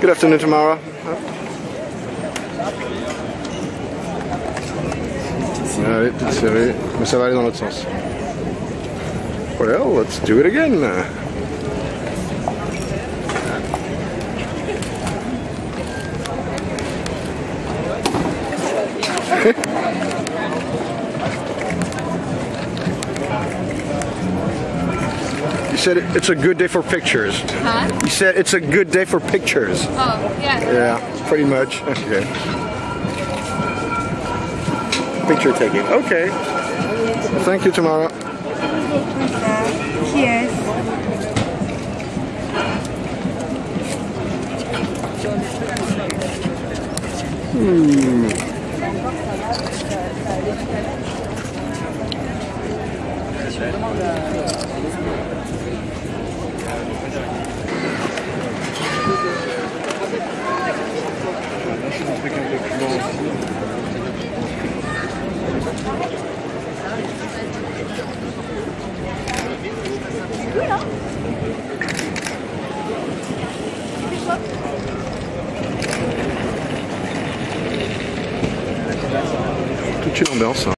Good afternoon, Tamara. Allez, petite série, mais ça va aller dans l'autre sens. Well, let's do it again. You said it's a good day for pictures. Huh? You said it's a good day for pictures. Oh, yeah. Yeah, pretty much. Okay. Picture taking. Okay. Thank you, Tamara. Cheers. Toute une ambiance.